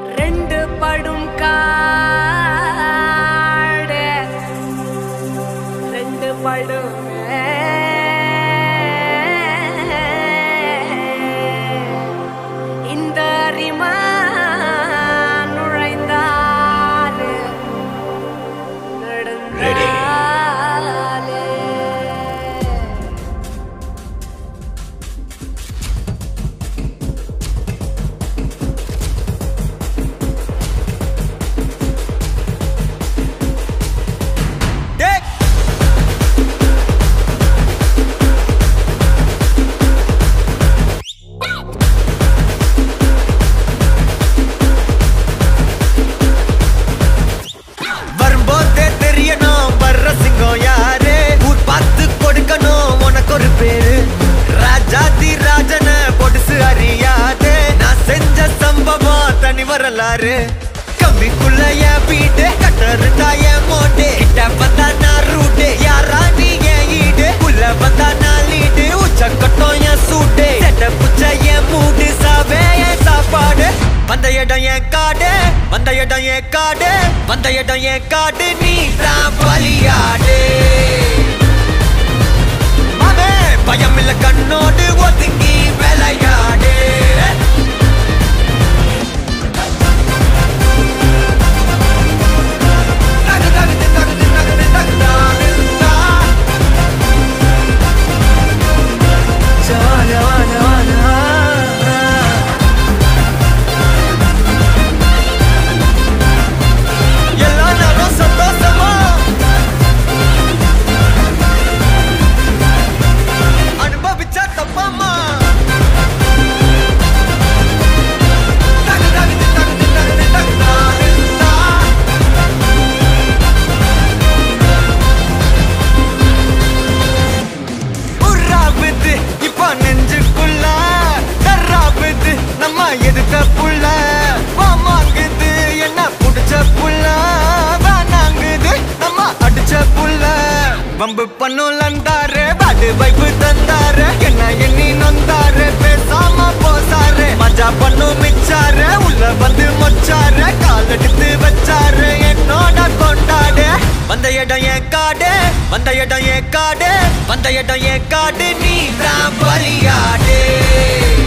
ரெண்டு படும் காடு ரெண்டு படும் இந்த ரிமா நுழைந்தாலே நடந்தாலே கம்பிக்குள்ள என் வீட்டு கட்டருந்தா என் மோட்டே கிட்ட வந்தா நான் ரூட்டு யாரா நீ என் ஈடு உள்ள வந்தா நான் லீடு உச்ச கட்டம் என் சூட்டு செட்ட புச்ச என் மூடு சாவே என் சாப்பாடு வந்த இடம் என் காடு வந்த இடம் என் காடு வந்த இடம் என் காடு நீ தான் பலியாடு மாமே பயம் இல்ல கண்ணோடு ஒதுங்கி விளையாடு வம்பு பண்ணுலந்தாரு பாடு வைப்பு தந்தாரு என்ன எண்ணி நொந்தாரு பேசாம போசாரு மஜா பண்ணு மிச்சாரு உள்ள வந்து மொச்சாரு கால் எடுத்து வச்சாரு என்னோட கொண்டாடு வந்த இடம் என் காடு வந்த இடம் என் காடு வந்த இடம் என் காடு நீ தான் பலியாடு